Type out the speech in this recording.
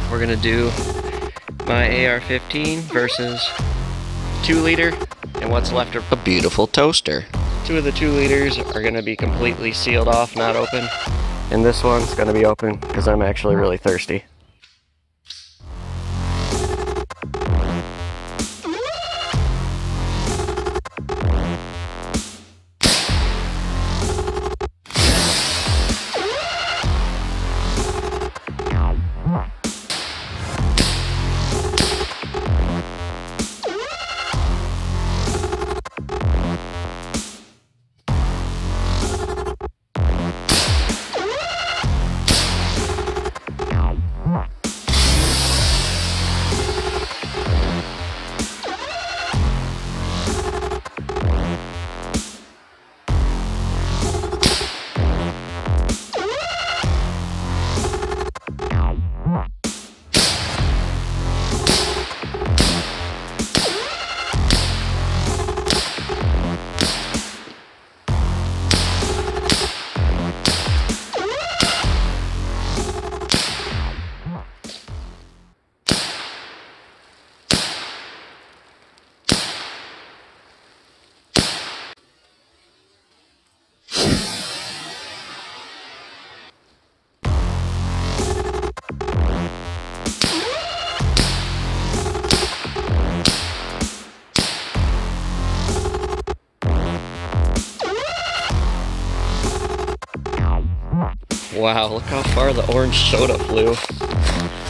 we're gonna do my AR-15 versus 2 liter and what's left of a beautiful toaster. 2 of the 2 liters are gonna be completely sealed off, not open. And this one's gonna be open because I'm actually really thirsty. Wow, look how far the orange soda flew.